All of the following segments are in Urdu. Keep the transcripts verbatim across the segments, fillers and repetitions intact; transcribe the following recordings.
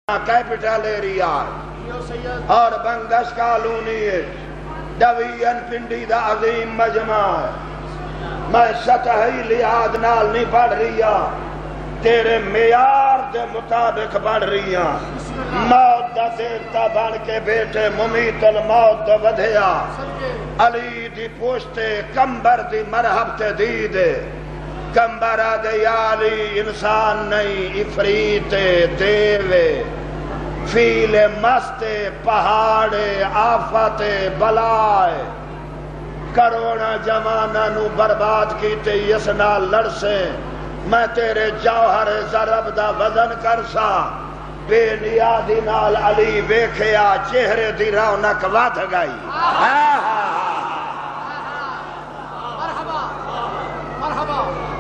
کیپٹل ایریا اور بنگش کالونی ڈویژن پنڈی دا عظیم مجمع ہے۔ میں سطحی لحاظ نال نہیں پڑھ رہی ہاں، تیرے معیار دے مطابق پڑھ رہی ہاں۔ موت دا دیوتا بن کے بیٹے ممیت الموت دا ودھیا، علی دی پوشتے کمبر دی مرحب تے دی دے، کمبر آدھے یا علی انسان نہیں افریت دیوے، فیل مست پہاڑے آفت بلائے، کروڑا جمانہ نو برباد کیتے اس نال لڑسے، میں تیرے جوہر ضرب دا وزن کرسا، بے نیادی نال علی ویکھیا چہرے دی رونق ودھ گئی۔ مرحبا مرحبا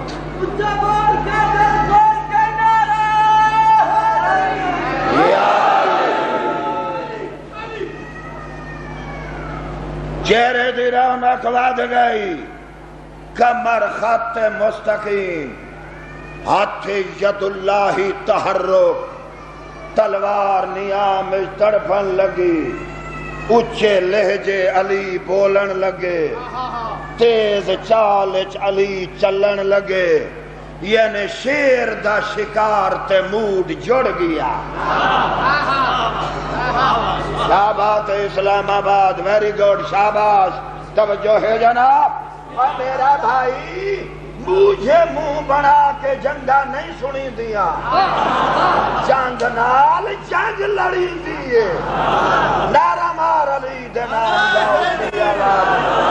چہرے دی رونق ودھ گئی، کمر خط مستقیم، ہاتھ ید اللہ تحرک، تلوار نیام تڑپن لگی، اچھے لہجے علی بولن لگے، تیز چالچ علی چلن لگے، یعنی شیر دا شکار تے موڈ جڑ گیا۔ شاباش اسلام آباد، ویری گوڈ، شاباش، توجہ ہے جناب۔ اور میرا بھائی مجھے منہ بنا کے جنگا نہیں سنی دیا، جنگ نال جنگ لڑی دیئے، نعرہ مار علی دے نام جاؤ دیا بات۔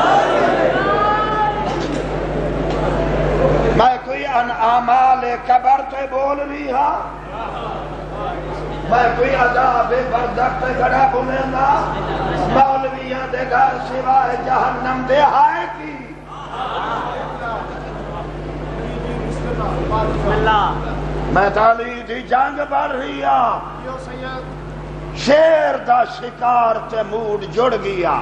میں کوئی ان اعمال قبر تے بول رہی ہاں، میں کوئی عذاب برزخ تے گھڑا بولیں گا، مولویاں دے گھر سوائے جہنم دے ہائے کی۔ میں تعالی دی جنگ بڑھ رہی ہاں، شیر دا شکار تے موڈ جڑ گیا،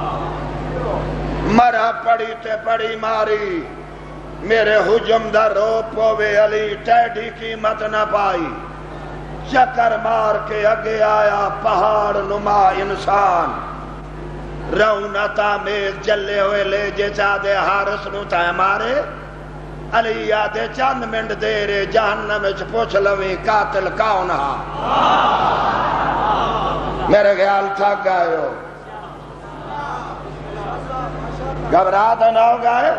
مرا پڑی تے پڑی ماری، میرے حجم دا رو پوے علی ٹیڈی قیمت نہ پائی، چکر مار کے اگے آیا پہاڑ نما انسان، رونتا میز جلے ہوئے لے جے چاہدے حارس نو تے مارے، علی آدھے چند منٹ دے رے جہنم وچ پوچھ لویں قاتل کون ہا۔ میرے خیال تھک گئے ہو، گھبرا تو نہ ہو گئے؟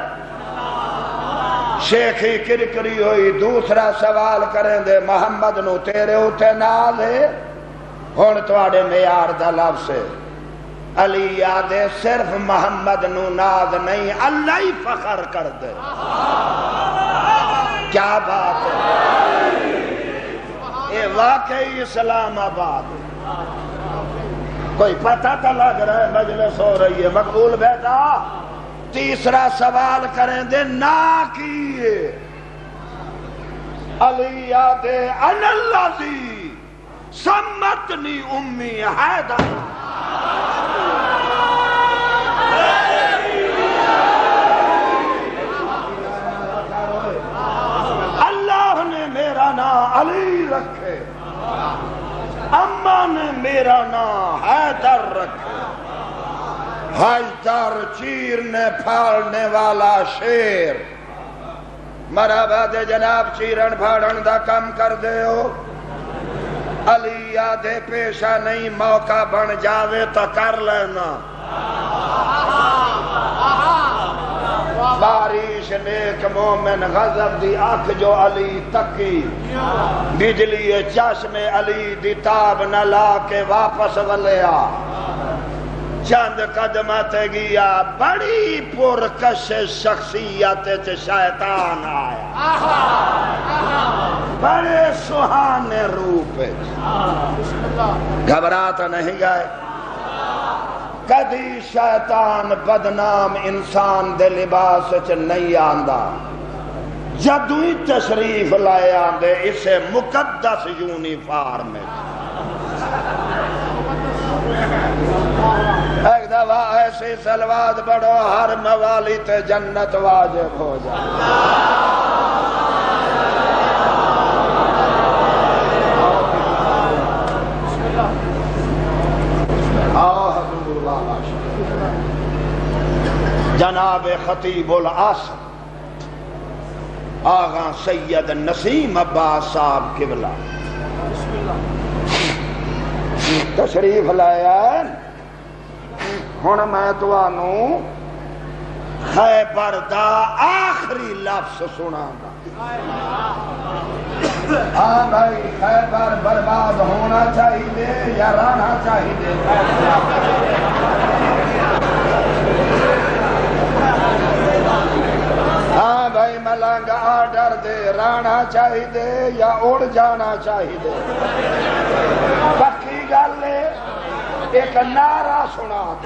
شیخی کرکری ہوئی، دوسرا سوال کریں دے محمد نو تیرے اٹھے ناز ہے، ہون تواڈے معیار دا لفظ ہے، علی آدھے صرف محمد نو ناز نہیں اللہ ہی فخر کر دے۔ کیا بات ہے، یہ واقعی اسلام آباد ہے، کوئی پتہ تو لگ رہا ہے مجلس ہو رہی ہے، مقبول بیٹا۔ تیسرا سوال کریں دے نا کیے، علی آدھے انا الذی سمتنی امی حیدر، اللہ نے میرا نام علی رکھے، اماں نے میرا نام حیدر رکھے، حیدر چیرنے پھاڑنے والا شیر، مرحبا دے جناب چیرن پھاڑن دا کم کر دے ہو، علی آدھے پیشہ نہیں موقع بن جاوے تو کر لینا، بارش نیک مومن غضب دی آنکھ جو علی تکی، بجلی چشم علی دی تاب نہ لا کے واپس ولیا، چند قدمت گیا بڑی پرکش شخصیت شیطان آیا، بڑے سہانے روپ، گھبراتا نہیں گئے؟ کدی شیطان بدنام انسان دے لباس چ نہیں آندا، جدوئی تشریف لائے آندے اسے مقدس یونیفارم میں۔ ایک دفعہ ایسی سلوات پڑھو ہر موالی تے جنت واجب ہو جائے۔ جناب خطیب العصر آغا سید نسیم عباس صاحب قبلہ تشریف لایا ہن میں تانوں خیبر دا آخری لفظ سنا گا۔ ہاں بھائی خیبر برباد ہونا چاہیے یا رہنا چاہیے؟ ہاں بھائی ملنگ آرڈر دے، رہنا چاہیے یا اڑ جانا چاہیے؟ پکی گل ہے، ایک نعرہ سنا دے۔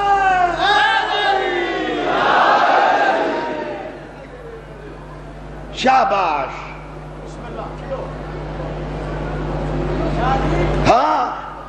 شاباش۔ ہاں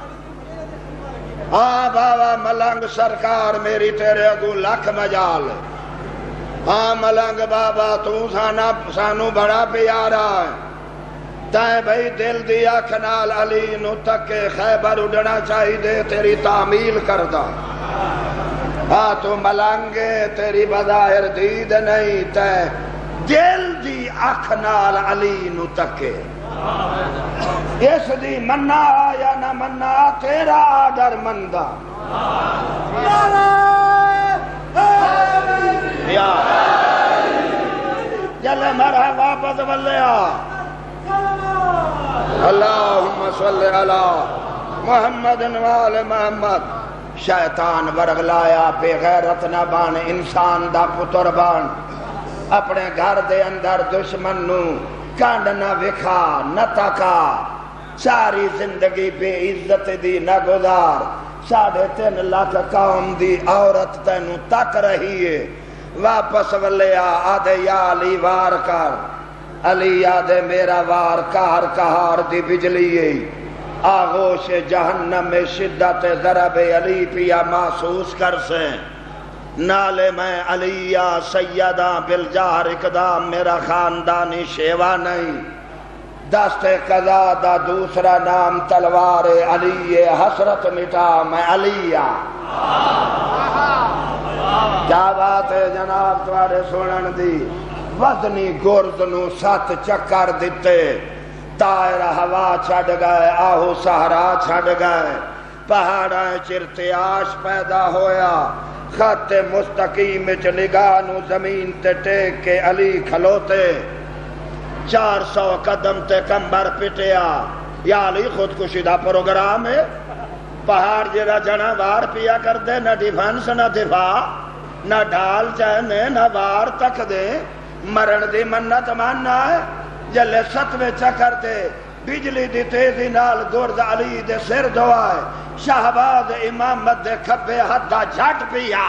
ہاں بابا ملنگ سرکار میری تیرے اگو لکھ مجال۔ ہاں ملنگ بابا تو سانا سانو بڑا پیارا ہے، تائیں بھئی دل دی اکھ نال علی نو تک خیبر اڈنا چاہی دے، تیری تعمیل کردہ۔ ہاں تو ملنگے تیری بظاہر دید نہیں، تے دل دی اکھ نال علی نو تکے۔ اس دی مننا یا نہ مننا تیرا آڈر مندہ۔ یا جل مرحبا پد والیا اللہم صلی علی محمد وآل محمد۔ شیطان ورگلایا پہ غیرت نہ بان، انسان دا پتر بان، اپنے گھر دے اندر دشمن نو کانڈ نہ وکھا نہ تکا، ساری زندگی بے عزت دی نہ گزار، ساڑھے تین لاکھ قوم دی عورت تینو تک رہی ہے، واپس ولیا آدھے یا علی وار کر، علی آدھے میرا وار کار کہار دی بجلی ہے، آغوش جہنم میں شدت ضرب علی پیا محسوس کر سے، نالے میں علیہ سیدہ بالجہر اقدام، میرا خاندانی شیوا نہیں، دست قضا دا دوسرا نام تلوار علی، حسرت مٹا میں علیہ۔ کیا بات ہے جناب تمہارے سنن دی، وزنی گرد نو سات چکر دیتے، تائر ہوا چھڑ گئے، آہو سہرا چھڑ گئے، پہاڑاں چرتیاش پیدا ہویا، خط مستقیم چ نگاہ نو زمین تے ٹیک کے علی کھلوتے، چار سو قدم تے کمبر پٹیا، یا علی خودکشی دا پروگرام ہے، پہاڑ جڑا جنا وار پیا کر دے، نہ ڈیفنس نہ دفاع، نہ ڈھال چہنے نہ وار تک دے، مرن دی منت ماننا ہے، جلے ستوے چکر دے، بجلی دی تیزی نال گرد علی دے سر دوائے، شہباد امامت دے کھبے حدہ جھٹ پیا،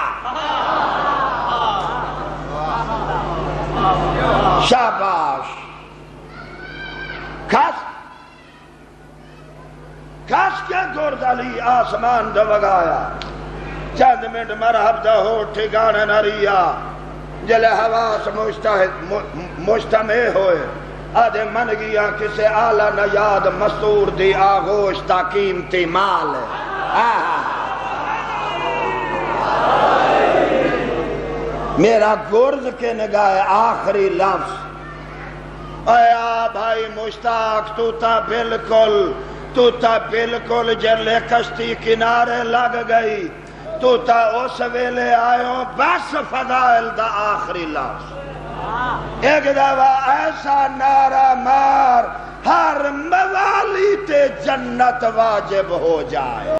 شاباش۔ کھس کھس کے گرد علی آسمان دے وگایا، چند منٹ مرحب دا ہو ٹھکانے نہ ریا، جلے حواس مجتمع ہوئے، آدھے من گیا کسے آلہ نہ یاد مستور دی آغوش تا قیمتی مال ہے۔ میرا گرز کے نگاہ آخری لفظ، ایا بھائی مشتاق تو تا بالکل تو تا بالکل جلے کشتی کنارے لگ گئی، تو تا اس ویلے آئیوں بس فضائل دا آخری لفظ، ایک دفعہ ایسا نعرہ مار ہر موالی تے جنت واجب ہو جائے۔